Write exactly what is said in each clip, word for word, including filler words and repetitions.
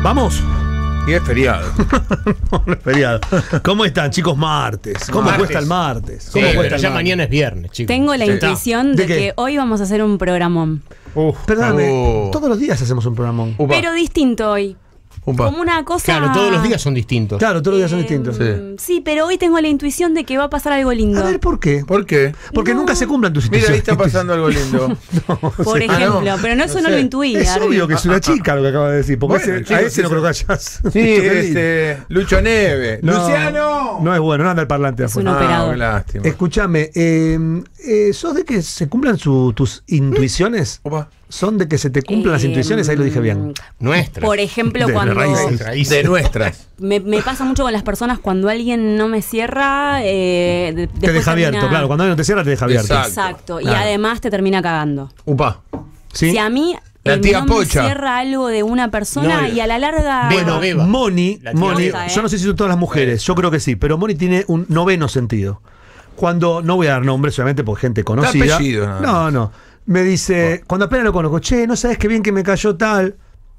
¿Vamos? Y es feriado. No, no es feriado. ¿Cómo están, chicos? Martes. ¿Cómo Martes. cuesta el martes? ¿Cómo Sí, cuesta pero el ya martes? mañana es viernes, chicos. Tengo la Sí. intuición ¿De de, qué? que hoy vamos a hacer un programón. Uf, perdóname. Oh. Todos los días hacemos un programón. Upa. Pero distinto hoy. Upa. Como una cosa. Claro, todos los días son distintos. Claro, todos los días son eh, distintos. Sí. Sí, pero hoy tengo la intuición de que va a pasar algo lindo. A ver, ¿por qué? ¿Por qué? Porque No. nunca se cumplan tus Mira, ahí está instituciones. pasando algo lindo. Por Ah, ejemplo, no. pero no, eso No no, sé. lo intuí. Es Arby. obvio que es una chica lo que acaba de decir. Porque Bueno, ese- chicos, a ese no eso- creo que hayas. Sí, este. Lucho Neve. No, ¡Luciano! No es bueno, no anda el parlante Es un afuera. operador. qué lástima. Escúchame, eh, eh, ¿sos de que se cumplan su- tus intuiciones? Upa. ¿Son de que se te cumplan las Eh, intuiciones? Ahí lo dije bien. Nuestras. Por ejemplo, De cuando. raíces. De nuestras. Me, me pasa mucho con las personas cuando alguien no me cierra. Eh, de- Te después deja abierto, termina- claro. Cuando alguien no te cierra, te deja abierto. Exacto. Exacto. Y Claro. además te termina cagando. Upa. ¿Sí? Si a mí La eh, tía no Pocha. me cierra algo de una persona No, y a la larga. Beba, beba. Moni, La tía Moni Beba, ¿eh? yo no sé si son todas las mujeres, yo creo que sí, pero Moni tiene un noveno sentido. Cuando, no voy a dar nombres, obviamente, por gente conocida. apellido, nada no, más. no. Me dice, cuando apenas lo conozco, che, ¿no sabes qué bien que me cayó tal?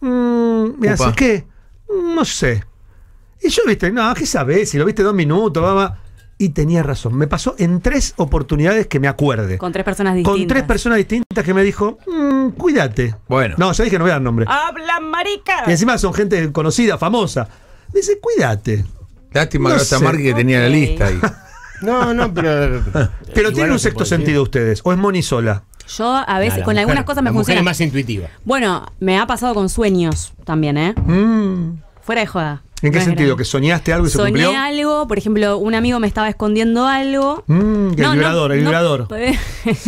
Mm, me Upa. hace, ¿qué? Mm, no sé. Y yo, viste, no, ¿qué sabés? Si lo viste dos minutos, va, va. Y tenía razón. Me pasó en tres oportunidades que me acuerde. Con tres personas distintas. Con tres personas distintas que me dijo, mm, cuídate. Bueno. No, ya dije, no voy a dar nombre. ¡Hablan, marica! Y encima son gente conocida, famosa. Me dice, cuídate. Lástima No que sé. Marqui que tenía la Ok. lista ahí. No, no, pero. Pero Igual tienen no un se sexto puede decir. sentido ustedes. ¿O es Moni sola? Yo a veces, No, la con mujer- algunas cosas me la mujer funciona. es más intuitiva. Bueno, me ha pasado con sueños también, ¿eh? Mm. Fuera de joda. ¿En qué No es sentido? grave. ¿Que soñaste algo y se Soñé cumplió? algo, por ejemplo, un amigo me estaba escondiendo algo. Mm, que el vibrador, el vibrador. Sí.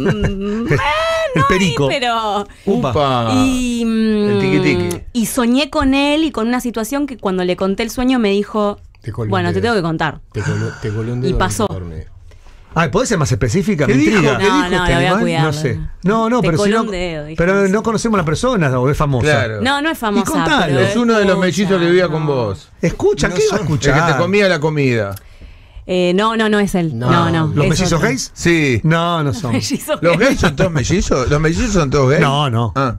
Mm, eh, El no perico. ahí, pero. Upa. Upa. Y, mm, El tiqui-tiqui. y soñé con él y con una situación que cuando le conté el sueño me dijo, Te coló un bueno, te dedo. tengo que contar. Te coló, te coló un dedo Y pasó. en el medio. Ah, ¿podés ser más específica? ¿Qué Me dijo? intriga. ¿Qué No, dijo no, este la voy a animal? cuidar. No sé. No, no, Te pero si coló no. un dedo, dije. Pero no conocemos a la persona o es famosa. Claro. No, no es famosa. Y contalo. pero Es uno de los escucha, mellizos que vivía no. con vos. Escucha, No ¿qué va a son- El escuchar? que te comía la comida. Eh, no, no, no es él. No. No, no. ¿Los es mellizos otro. gays? Sí. No, no son. Mellizos ¿Los gays. gays son todos mellizos? ¿Los mellizos son todos gays? No, no. Ah.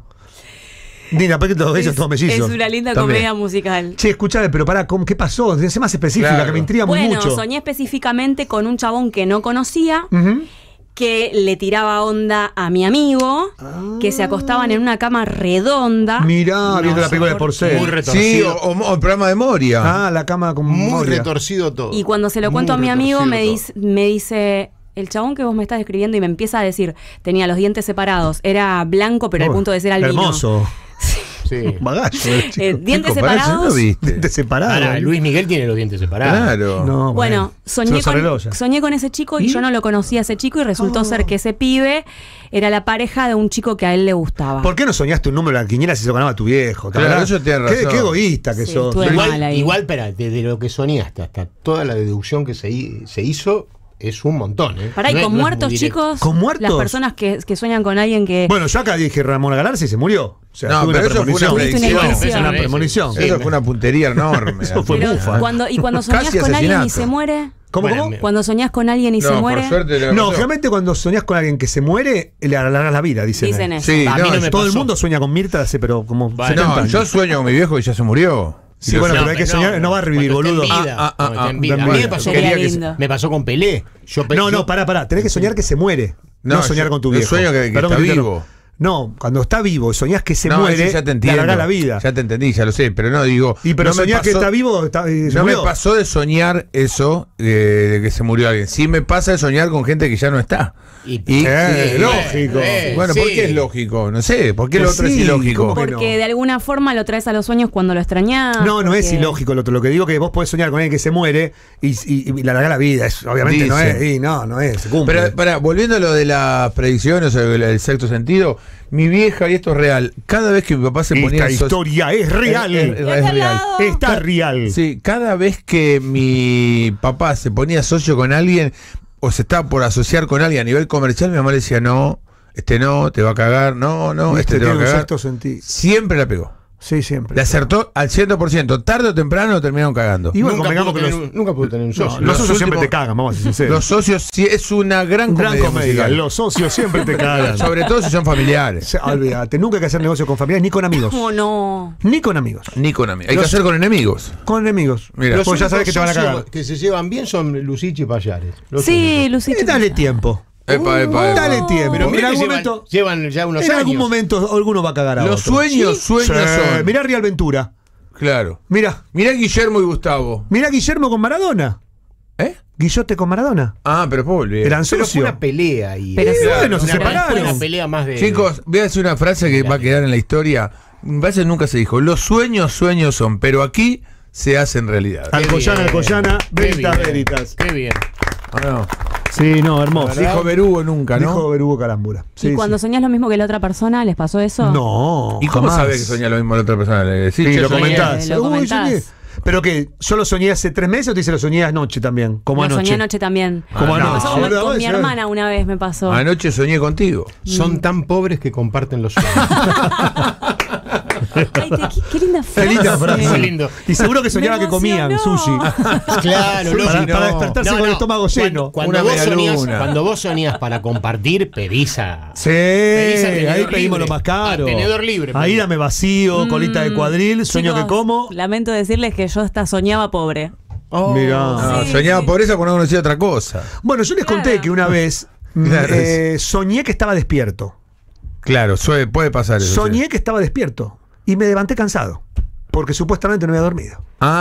Dina, ¿por qué todos gays son Es, todos mellizos? es una linda También. comedia musical. Che, escuchame, pero pará, ¿cómo- ¿qué pasó? Sé más específica, Claro. que me intriga muy Bueno, mucho. soñé específicamente con un chabón que no conocía, Ujú. que le tiraba onda a mi amigo, que se acostaban en una cama redonda. Mirá, No viendo la sé película de por Porcel. qué. Muy Sí, retorcido. o, o- o el programa de Moria. Ah, la cama con Muy Moria. retorcido todo. Y cuando se lo cuento a Muy mi amigo, me, retorcido dice, me dice, el chabón que vos me estás describiendo, y me empieza a decir, tenía los dientes separados, era blanco, pero al Uy, punto de ser albino. Hermoso. todo. Sí. Bagazo. Eh, chico. dientes Chico, pará, separados. ¿no viste? Dientes separados. Ahora, Luis Miguel tiene los dientes separados. Claro. No, Bueno, se soñé los arregló con, ya. soñé con ese chico y ¿Y? yo no lo conocía a ese chico y resultó Oh. ser que ese pibe era la pareja de un chico que a él le gustaba. ¿Por qué no soñaste un número de la quiniela si se lo ganaba tu viejo? ¿Te Claro, acordás? eso tenés Qué, razón. qué egoísta que Sí, sos. estuve mal Igual, ahí. igual, espera, desde lo que soñaste hasta toda la deducción que se, hi- se hizo, es un montón, ¿eh? Pará, y No es- con no es muertos, muy directo. chicos. ¿Con muertos? Las personas que, que sueñan con alguien que. Bueno, yo acá dije Ramón Galarza y se murió. O sea, No, tuve pero una eso fue una premonición. Tuviste una predicción. intuición. Es una Sí, premonición. sí. Eso fue una puntería enorme. Eso fue Pero bufa. cuando, y cuando soñás Casi con alguien y asesinato. se muere. ¿Cómo, Bueno, cómo? me- Cuando soñás con alguien y No, se por muere. suerte le No, pasó. generalmente cuando soñás con alguien que se muere, le alargas la vida, dicen. Dicen ahí. eso. Sí, A mí no, no me Todo el pasó. mundo sueña con Mirta hace, pero como Vale. setenta no, años. yo sueño con mi viejo y ya se murió. Sí, bueno, No, pero hay que soñar, no va a revivir, cuando boludo. esté en vida, Ah, ah, cuando ah, esté en vida. ah, A mí me bien. pasó, Sería quería que lindo. se- me pasó con Pelé. Yo pe- No, yo- no, pará, pará. Tenés que soñar que se muere. No, No, soñar yo- con tu yo viejo. sueño que- que Perdón está te interrumpo. vivo. No, cuando está vivo y soñás que se no, muere, eso ya te le entiendo. alargás la vida. Ya te entendí, ya lo sé, pero no digo. Y pero no me soñás que pasó- está vivo, está, y se No me murió. pasó de soñar eso, eh, de que se murió alguien. Sí me pasa de soñar con gente que ya no está. Y- Y- Eh, sí, lógico. eh, Bueno, ¿por sí. qué es lógico? No sé, ¿por qué lo Pues otro es sí, ilógico? ¿cómo que Porque no? de alguna forma lo traes a los sueños cuando lo extrañás. No, no es porque- ilógico lo otro. Lo que digo es que vos podés soñar con alguien que se muere y, y, y le alargás la vida. Es, obviamente no Dicen. es. Y no, no es. Se cumple. Pero, para, volviendo a lo de las predicciones o el, el sexto sentido, mi vieja, y esto es real, cada vez que mi papá se ponía Esta en so- historia es real. Es- es- es al real. lado. Está real. Sí, cada vez que mi papá se ponía socio con alguien o se estaba por asociar con alguien a nivel comercial, mi mamá le decía, no, este no, te va a cagar, no, no, Viste, este te va a tiene un cagar. sexto sentido. Siempre la pegó. Sí, siempre. Le acertó al cien por ciento. Tarde o temprano lo terminaron cagando. Y bueno, nunca, convengamos pudo que tener los, un, nunca pudo tener un no, socio. los Los socios siempre últimos- te cagan, vamos a ser sinceros. Los socios sí es una gran Gran comedia comedia. musical. Los socios siempre te cagan. Sobre todo si son familiares. Se- Olvídate, nunca hay que hacer negocio con familiares ni con amigos. ¿Cómo no? Ni con amigos. Ni con amigos. Hay que Los- hacer con enemigos. Con enemigos. Mira, Los Pues ya únicos sabes que te van a socios cagar. que se llevan bien son Lucichi y Payares. Los Sí, únicos. Lucito. Eh, dale tiempo. Epa, epa, epa. Dale tiempo. Pero en mira que algún llevan, momento, llevan ya unos en años. algún momento alguno va a cagar a Los otro. sueños, sueños Sí, son. mirá Real Ventura. Claro. Mirá. Mirá Guillermo y Gustavo. Mirá Guillermo con Maradona. ¿Eh? Guillote con Maradona. Ah, pero después volvieron. Eran Pero fue socios. una pelea ahí. Pero Eh, sí. bueno, se Una- separaron. fue una pelea más de. Chicos, voy a decir una frase que va a quedar en la historia. Me parece que nunca se dijo. Los sueños, sueños son, pero aquí se hacen realidad. Qué Alcoyana, bien, Alcoyana, qué Veritas, bien, Veritas. Qué bien. ¿O no? Sí, no, hermoso. Dijo Berugo nunca, ¿no? Dijo Berugo Carámbula. Sí, ¿Y cuando sí. soñás lo mismo que la otra persona, les pasó eso? No. ¿Y cómo jamás. sabe que soña lo mismo la otra persona? Le decís, Sí, che, lo soñé. comentás. Lo Uy, comentás. soñé. ¿Pero qué? ¿Solo soñé hace tres meses o te dice lo soñé anoche también? Como Lo anoche. soñé anoche también. Como Me anoche. pasó con, Boludo, con vos mi sabés. hermana una vez me pasó. Anoche soñé contigo. Son tan pobres que comparten los sueños. Ay, te- qué, qué linda Qué frase. linda frase. Muy lindo. Y seguro que soñaba Me que comían emocionó. sushi. Claro, Para- lógico. para despertarse con el estómago lleno. Cuando, cuando Una vos media soñás, luna. cuando vos soñás para compartir, pedís a. Sí, Pedís a tenedor ahí pedimos libre. lo más caro. A tenedor libre, Ahí pedí. dame vacío, colita de cuadril, sueño Chicos, que como. Lamento decirles que yo hasta soñaba pobre. Oh. Mirá. No, Sí, soñaba sí. pobreza cuando no conocía otra cosa. Bueno, yo les conté Claro. que una vez mm, Claro, eh, soñé que estaba despierto. Claro, suele- puede pasar eso. Soñé sí. que estaba despierto. Y me levanté cansado. Porque supuestamente no había dormido.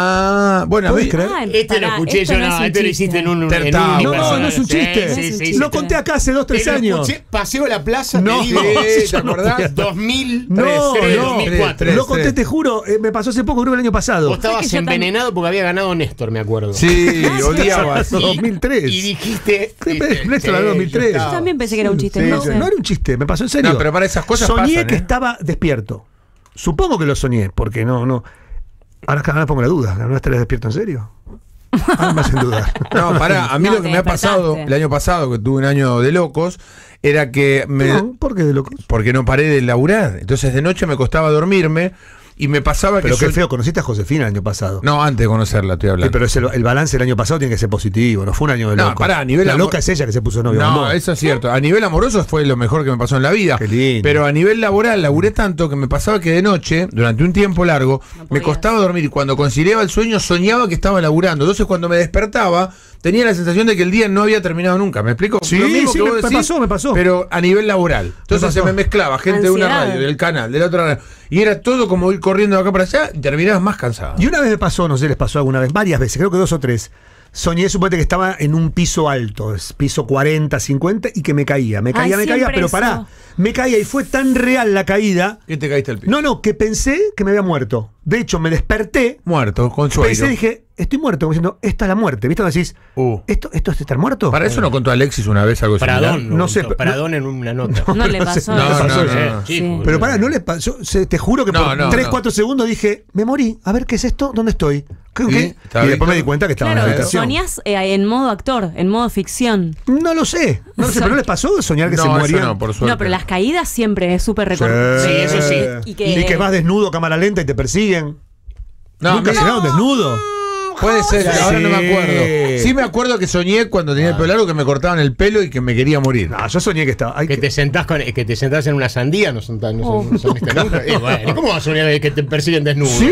Ah, bueno, a mí. ¿Podés creer? Ay, Este pará, lo escuché esto yo, no no, es un este lo chiste. hiciste en un. en un Tertao. No, no, unipersonal. no es un Sí, chiste. sí, No es un sí, chiste. Lo conté acá hace dos, tres Te lo años. escuché, Paseo a la plaza, No, te digo. sí, ¿te yo no acordás? fui a- dos mil No, tres, no, dos mil cuatro. tres, Lo conté, tres. te juro, eh, me pasó hace poco, creo que el año pasado. Vos estabas Es que yo envenenado porque había ganado Néstor, me acuerdo. Sí, odiabas. Sí. dos mil tres. Y dijiste. Sí, viste, Néstor ganó sí, dos mil tres. yo estaba- Yo también pensé que era un chiste. Sí, no sí, sé. no era un chiste, me pasó en serio. No, pero para esas cosas soñé pasan, que ¿eh? estaba despierto. Supongo que lo soñé, porque no, no. Ahora, ahora pongo la duda, ¿no estarías despierto en serio? Ahora me hacen dudar. No, pará, a mí No, lo que te me ha pasado despertaste. el año pasado, que tuve un año de locos, era que me. No, ¿por qué de locos? Porque no paré de laburar. Entonces de noche me costaba dormirme y me pasaba Pero que. qué soñ- feo, conociste a Josefina el año pasado. No, antes de conocerla, estoy Sí, hablando. pero ese- el balance del año pasado tiene que ser positivo, no fue un año de No, loco. pará, a nivel La amor- loca es ella que se puso novio. con No, vos. eso es cierto. A nivel amoroso fue lo mejor que me pasó en la vida. Qué lindo. Pero a nivel laboral laburé tanto que me pasaba que de noche, durante un tiempo largo, No me podías. costaba dormir y cuando conciliaba el sueño soñaba que estaba laburando. Entonces cuando me despertaba tenía la sensación de que el día no había terminado nunca. ¿Me explico? Sí, Lo mismo sí, que vos me- me decís, pasó, me pasó. Pero a nivel laboral. Entonces pasó. se me mezclaba gente de una Ansiedad. radio, del canal, de la otra radio. Y era todo como ir corriendo de acá para allá y terminabas más cansado. Y una vez me pasó, no sé, les pasó alguna vez, varias veces, creo que dos o tres. Soñé, suponete que estaba en un piso alto, es piso cuarenta, cincuenta, y que me caía, me Ay, caía, me caía, siempre pero eso. pará, me caía y fue tan real la caída. ¿Qué te caíste al piso? No, no, que pensé que me había muerto. De hecho, me desperté, Muerto, con sueño. pensé, dije, estoy muerto, como diciendo, esta es la muerte. ¿Viste? Cuando decís, Uh. ¿esto, ¿esto es estar muerto? Para eso no contó Alexis una vez algo similar. Pradón, No no sé, sé. pero- Pradón en una nota. No le No sé, pasó. no No, le pasó no, eso. no, no. Sí, Sí. Pero pará, no le pasó. se- Te juro que No, por no, tres, no. cuatro segundos dije, me morí. A ver qué es esto, ¿dónde estoy? ¿Qué, Sí, qué? está Y después bien. me di cuenta que estaba en la Claro, habitación. soñás eh, en modo actor, en modo ficción. No lo sé. No lo sé, pero ¿no les pasó soñar que No, se eso morían? no, por suerte. No, pero las caídas siempre es súper recordado. Sí, eso sí. Y que- vas desnudo, cámara lenta y te persiguen. No, ¿Nunca me- llegaron desnudo? Puede ser, Sí. ahora no me acuerdo. Sí me acuerdo que soñé cuando tenía el pelo largo que me cortaban el pelo y que me quería morir. No, yo soñé que estaba. ay, Que que- te sentás con, que te sentás en una sandía, no son tan, no son, Oh. no son este nunca. Y bueno, ¿cómo vas a soñar que te persiguen desnudo? Sí.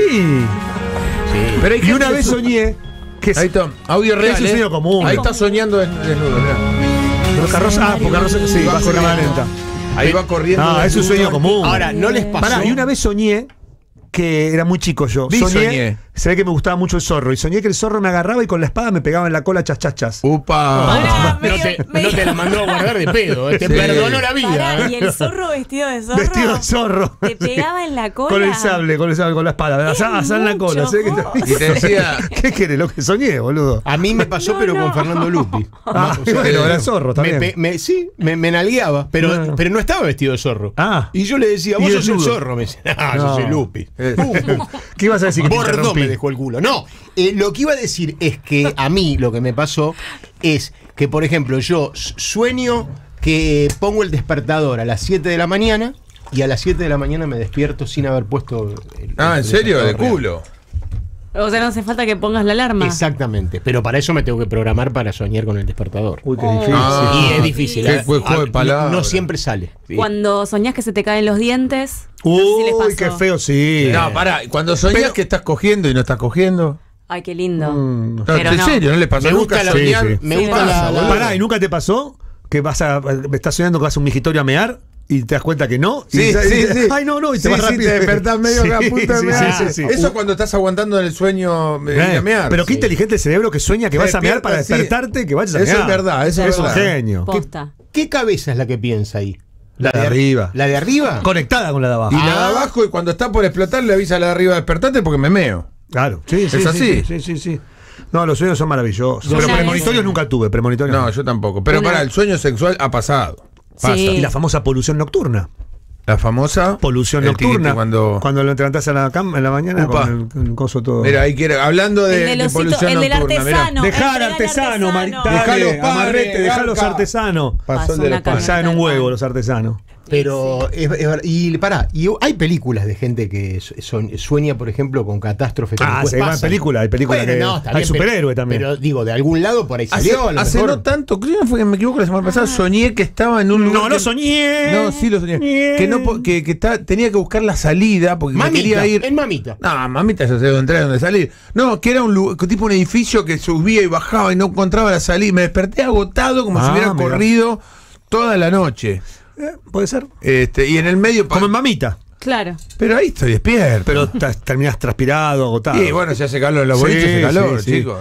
Sí. Pero hay Y gente una que vez so- soñé que. Ahí está, audio real. Es un ¿eh? sueño común. Ahí está soñando des- desnudo, mirá. Porque Rosa- ah, porque Rosa- sí, va a ser cámara lenta. Ahí va corriendo. Ah, es un desnudo. sueño común. Ahora, ¿no les pasó? Pará, y una vez soñé que era muy chico yo. Vi, soñé, soñé. se ve que me gustaba mucho el zorro. Y soñé que el zorro me agarraba y con la espada me pegaba en la cola chas chas chas. Upa. Pará, no, medio- te, medio- no te la mandó a guardar de pedo, eh, te Sí. perdonó la vida. Pará, eh. y el zorro vestido de zorro. Vestido de zorro. Te pegaba en la cola. Con el sable, con el sable, con la espada. Asá, asá en la mucho, cola. ¿sabes qué te- joder. Y te decía, ¿Qué querés? Lo que soñé, boludo. A mí me pasó, No, pero no. con Fernando Lupi. Ah, O sea, bueno, era el zorro me también. pe- me- sí, me, me nalgueaba, pero, Bueno. pero no estaba vestido de zorro. Ah. Y yo le decía, vos Y sos el desnudo. zorro. Me decía, ah, No. yo soy Lupi. Eh. Pum. ¿Qué ibas a decir? Que te Bordo interrumpí? me dejó el culo. No, eh, lo que iba a decir es que a mí lo que me pasó es que, por ejemplo, yo s- sueño que pongo el despertador a las siete de la mañana y a las siete de la mañana me despierto sin haber puesto. El, Ah, el ¿en serio? De despertador culo. O sea, no hace falta que pongas la alarma. real. Exactamente. Pero para eso me tengo que programar para soñar con el despertador. Uy, qué Oh. difícil. Ah, y es difícil. qué ¿eh? buen juego de Ah, no- palabras. No, siempre sale. Sí. Cuando soñás que se te caen los dientes. no sé si les Uy, pasó. qué feo, sí. No, pará, cuando soñás Pero- que estás cogiendo y no estás cogiendo. Ay, qué lindo. Mm, No, Pero en no. serio, ¿no le pasó Me nunca gusta la- soñar? sí, sí. Me Sí, gusta me la, pasa, la- Pará, ¿y nunca te pasó que vas a. Estás soñando que vas a un migitorio a mear? Y te das cuenta que no. Sí, y, sí, y- sí. Ay, no, no. Y te Sí, vas sí, rápido. te despertás medio Sí, que a punto de sí, mear. sí, sí, sí. Eso cuando estás aguantando en el sueño eh, ir Eh, a mear. pero qué Sí. inteligente el cerebro que sueña que vas a mear para Despierta, sí. despertarte que vayas a Eso mear. es verdad, eso es es un verdad. genio. ¿Qué, Posta. qué cabeza es la que piensa ahí? La de arriba. ¿La de arriba? Conectada con la de abajo. Y la de Ah. abajo, y cuando está por explotar, le avisa a la de arriba, despertate porque me meo. Claro. Sí, sí, ¿Es sí, así? Sí, sí, sí. No, los sueños son maravillosos. Yo Pero una premonitorios vez- nunca tuve. Premonitorios No, yo tampoco. Pero Una- para el sueño sexual ha pasado. Pasa. Sí. Y la famosa polución nocturna. La famosa Polución el nocturna. tiquiti Cuando, Cuando lo levantás a la cama en la mañana Upa. con el, con el coso todo. Mira, ahí quiere, hablando de, El del de osito, polución el del nocturna, mirá. artesano. Dejar Entregar artesano, artesano. Marita. Dejá los Dejalo, amarrete, padres, dejá los garca. artesanos. Pasó Pasó el de una los padres. Saben un huevo los artesanos. Pero es, es ver- y pará, y hay películas de gente que su- son- sueña, por ejemplo, con catástrofes que Ah, después se llama pasan. película, hay película que- está hay bien, superhéroe pero- también. Pero digo, de algún lado por ahí Hace, salió. a lo hace mejor. no tanto, creo que fue que me equivoco la semana pasada, soñé que estaba en un lugar. No, no que- soñé. No, sí lo soñé. Que, no, po- que, que ta- tenía que buscar la salida porque me Mamita, quería ir. en mamita. No, mamita, ya sé dónde entrar y dónde salir. No, que era un lu- tipo un edificio que subía y bajaba y no encontraba la salida. Me desperté agotado como si Ah, hubiera mira. corrido toda la noche. Eh, Puede ser. Este, y en el medio. pa- Como en mamita. Claro. Pero ahí estoy despierto. Pero ta- terminás transpirado, agotado. Y bueno, si hace calor en los Sí, boliches, hace calor, sí, sí. chicos.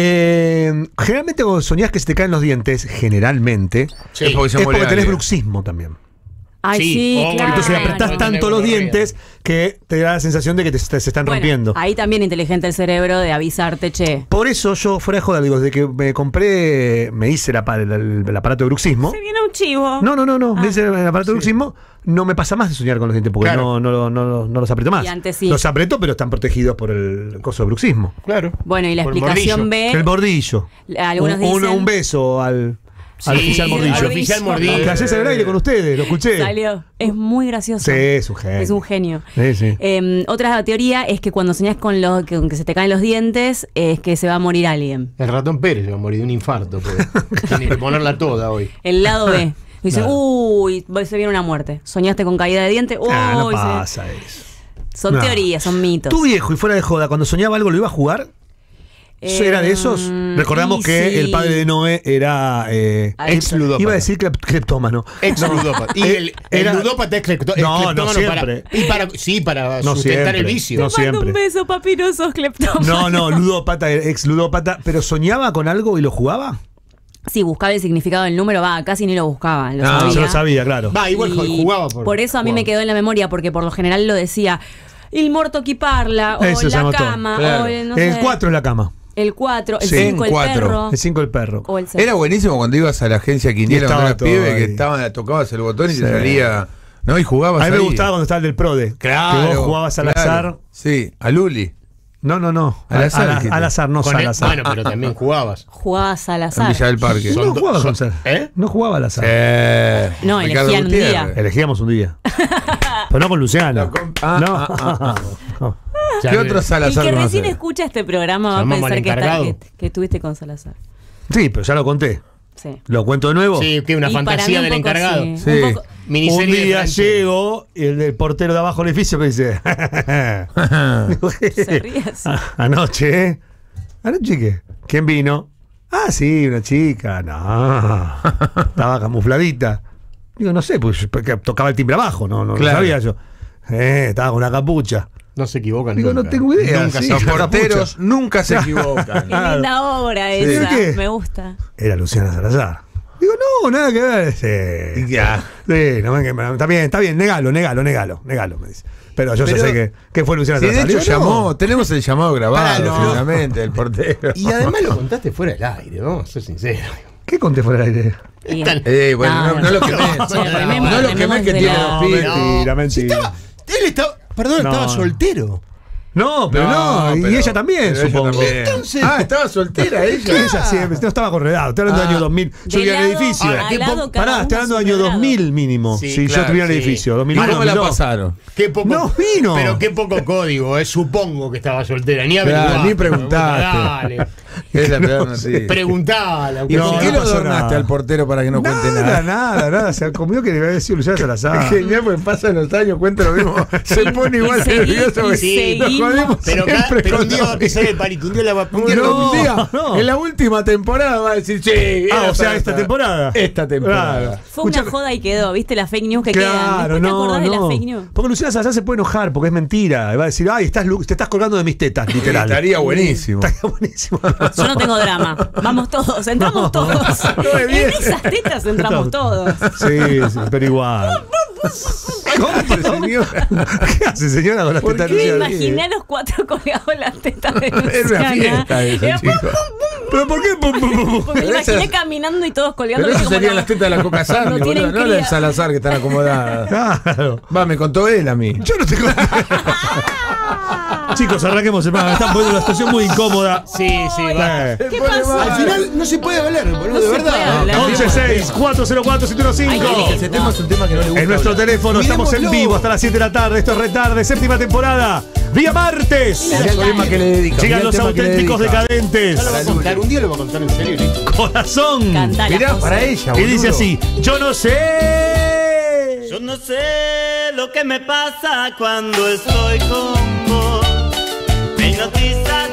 Eh, generalmente cuando soñás que se te caen los dientes, generalmente, Sí. Es porque se es muere porque tenés alguien. bruxismo también. Ay, Sí. sí, Oh, claro. Entonces apretás no tanto tenés los gonorrea. dientes que te da la sensación de que te, te- se están Bueno, rompiendo. ahí también inteligente el cerebro de avisarte, che. Por eso yo, fuera de joda, digo, desde que me compré, me hice la, pa- el, el- el aparato de bruxismo. Se viene un chivo. No, no, no, no. Ah. Me hice el aparato de bruxismo. No me pasa más de soñar con los dientes porque Claro. no, no, no, no, no los aprieto más. Y antes sí. Los aprieto, pero están protegidos por el coso de bruxismo. Claro. Bueno, y la Por el explicación mordillo. B. El bordillo. Algunos un, un- dicen- un beso al, al Sí, oficial mordillo. al oficial mordillo. Que ayer se ve el aire con ustedes, lo escuché. Salió. Es muy gracioso. Sí, es un genio. Es un genio. Sí, sí. Eh, otra teoría es que cuando soñás con, lo, que, con que se te caen los dientes, es que se va a morir alguien. El ratón Pérez se va a morir de un infarto. Pues. Tiene que ponerla toda hoy. El lado B. Dice, Claro. uy, se viene una muerte. Soñaste con caída de diente. Uy, Ah, no se- pasa eso. Son No. teorías, son mitos. Tu viejo, y fuera de joda, cuando soñaba algo, ¿lo iba a jugar? Eh, ¿Era de esos? Recordamos y que sí. el padre de Noé era. Eh, Ahí Ex ludópata. iba a decir clep- cleptómano. Ex ludópata. Y Eh, el, el era- ludópata es cleptó- es No, no cleptómano siempre. para, y para, sí, para No sustentar siempre. el vicio. No Te mando siempre. un beso, papi, no sos cleptómano. No, no, ludópata, ex ludópata. ¿Pero soñaba con algo y lo jugaba? Sí, buscaba el significado del número, va, casi ni lo buscaba. Lo Ah, sabía. Se lo sabía, claro. Va, igual Y jugaba por. Por eso a mí jugaba. me quedó en la memoria, porque por lo general lo decía il morto chi parla, o Eso se la anotó. cama, Claro. o el, no el sé, cuatro en la cama. el cuatro, el Sí, cinco, el cuatro. perro, El cinco el perro. o el seis. Era buenísimo cuando ibas a la agencia Quiniela Y cuando estaba eras todo pibe, que ahí. estaba, tocabas el botón y Sí. te salía. ¿No? Y jugabas A mí me ahí. gustaba cuando estaba el del PRODE. Claro. Que vos jugabas al claro. azar. Sí, a Luli. No, no, no. Al azar, Al, dijiste. al azar, no Con al el- azar. bueno, pero también jugabas. Jugabas al En azar. Villa del Parque. Son no do- jugaba son- con azar. ¿Eh? No jugaba al azar. Eh, No, Ricardo elegían un Gutiérrez. día. Elegíamos un día. Pero no con Luciano. No, con- ah, no. ah, ah, ah. No. Ya ¿Qué que- otro El Salazar que no recién hace? escucha este programa va a Llamamos al pensar que, está- encargado. que, que estuviste con Salazar. Sí, pero ya lo conté. Sí. ¿Lo cuento de nuevo? Sí, que una Y para mí fantasía un del poco encargado. sí. Sí. Un poco- Un Miniserie de día Francia. llego y el del portero de abajo del edificio me dice. Se ríe así. "Ah, Anoche, ¿eh? ¿Anoche qué? ¿Quién vino? Ah, sí, una chica. No. Estaba camufladita. Digo, no sé, pues porque tocaba el timbre abajo, no, no, no Claro. sabía yo. Eh, estaba con una capucha. No se equivocan. Digo, nunca. no tengo idea. Nunca sí, se Los la porteros capucha. nunca se equivocan. Qué linda obra Sí. esa. ¿Qué? Me gusta. Era Luciana Salazar. Digo, no, nada que ver. Sí, Ya. sí, no, me- me- está bien, está bien, negalo, negalo, negalo, negalo, me dice. Pero yo Pero- ya sé que, que fue Luciana Sí, de Salazar. hecho Digo, no. llamó, tenemos el llamado grabado, Pará, no. seguramente, el portero. Y además lo contaste fuera del aire, vamos a ser sinceros. ¿Qué conté fuera del aire? Y- Eh, bueno, no, No, no lo no, quemés. no, No, rememos- no lo rememos quemés que de tiene la- los pibes. mentira, Si mentira. estaba, él estaba, perdón, No. estaba soltero. No, pero no, y pero- ella también, pero ella supongo. también. Entonces- ah, estaba soltera ella. Sí, ella siempre, no estaba corredado, estoy hablando del Ah. año dos mil. Yo De vivía en el lado edificio. a ¿Qué lado, po- cada Pará, uno estoy a hablando su del año grado. dos mil mínimo. Sí, si yo claro, estuviera en el sí. edificio, dos mil ¿Y uno, cómo la dos mil dos. pasaron? Qué poco, No vino. Pero qué poco código, eh. Supongo que estaba soltera. Ni Claro, averiguaste. ni preguntaste. Dale. Es la peor No noticia. Preguntala. ¿Y No, por qué no lo pasó adornaste nada. al portero para que no cuente Nada, nada? nada, nada. Se comió que le había sido Luciana Salazar. Es genial porque pasan los años, cuenta lo mismo. Se pone igual y seguí- nervioso. y que seguimos. nos jodemos Pero, ca- siempre pero un con día lo va a pisar el palito. Un día la va un día No, lo- un día, no. en la última temporada va a decir, sí. Ah, era o sea, para- esta temporada. Esta temporada. Claro. Fue una Escuchame. joda y quedó, ¿viste? Las fake news que quedan. Claro, ¿Después te no, acordás de las no. fake news? Porque Luciana Salazar se puede enojar porque es mentira. Y va a decir, ay, estás, lu- te estás colgando de mis tetas, literal. Estaría buenísimo. Estaría buenísimo. Yo no tengo drama. Vamos todos, entramos No. todos. No, es bien. En esas tetas entramos todos. Sí, sí, pero igual. ¿Cómo, señora? ¿Qué hace, señora, con las ¿Por tetas qué? Me de Luciana? imaginé a los cuatro colgados en las tetas de Era una Luciana. fiesta eso, Era pum, chicos. ¿Pero por qué? Pum, pum, pum, pum. Porque me Pero imaginé esas- caminando y todos colgando. Pero eso como serían la- las tetas de la Coca Sarli, No boludo, tienen no la cría. del Salazar que están acomodadas. Claro. Va, me contó él a mí. Yo no tengo. Chicos, arranquemos el programa. Están poniendo una situación muy incómoda. Sí, sí, va. Eh. ¿Qué pasó? Al final no se puede hablar, boludo, No de se verdad. puede hablar. once seis cuatro cero cuatro siete uno cinco. Ay, qué lindo. Ese tema es un tema que no le gusta. En nuestro hablar. teléfono estamos en Cuidémoslo. vivo hasta las siete de la tarde. Esto es Retarde, séptima temporada. Día martes. Mirá el tema que le dedica. Llegan mirá el los tema que le auténticos dedica. decadentes. Ya lo va a contar, un día lo va a contar en serio. y listo. Corazón. Cantala, Mirá, José. para ella, Y dice boludo. así: yo no sé. Yo no sé lo que me pasa cuando estoy con vos. Me hipnotizas